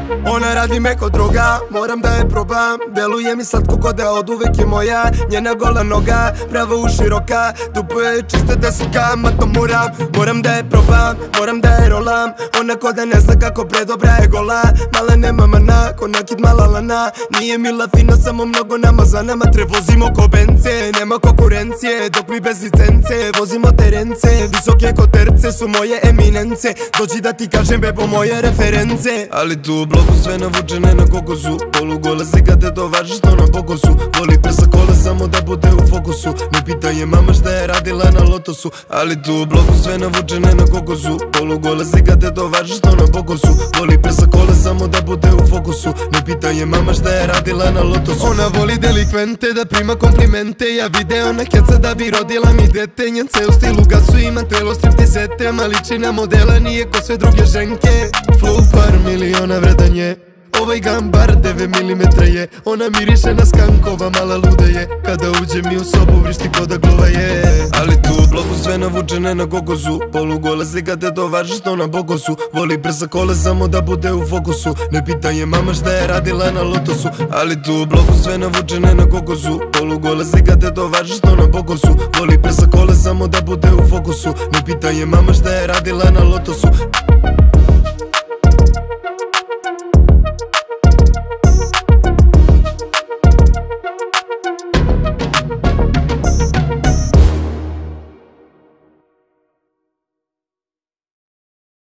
Ona radi me ko droga, moram da je probam. Deluje mi slatko ko da od uvek je moja. Njena gola noga, prava uši roka. Dupe je čiste desetka, ma to moram da je probam, moram da je rolam. Ona ko da ne zna kako predobra je gola. Mala nema mana, ko nakid mala lana. Nije mila fina, samo mnogo namazana. Ma vozimo ko bence, nema konkurencije. Dok mi bez licence, vozimo terence. Visoke koterce su moje eminence. Dođi da ti kažem bebo moje reference. Ali tu u bloku sve navučene na kokosu. Polugole se kad te dovaži što na bokosu. Voli prsa kola samo da bude u fokusu. Ne pita je mama šta je radila na lotosu. Ali tu u bloku sve navučene na kokosu. Polugole se kad te dovaži što na bokosu. Voli prsa kola samo da bude u fokusu. Ne pita je mama šta je radila na lotosu. Ona voli delikvente da prima komplimente. Ja video na keca da bi rodila mi dete. Njen ceo stil u gasu ima telo striptizete. Ma liči na modela, nije ko sve druge ženke. Flow par miliona vredan je. Ovaj gambar 9 mm je. Ona miriše na skankova, mala luda je. Kada uđe mi u sobu vrišti ko da glova je. Ali tu u bloku sve navučene na kokosu. Polugole se kad te dovaži što na bokosu. Voli brza kola samo da bude u fokusu. Ne pita je mama šta je radila na lotosu. Ali tu u bloku sve navučene na kokosu. Polugole se kad te dovaži što na bokosu. Voli brza kola samo da bude u fokusu. Ne pita je mama šta je radila na lotosu.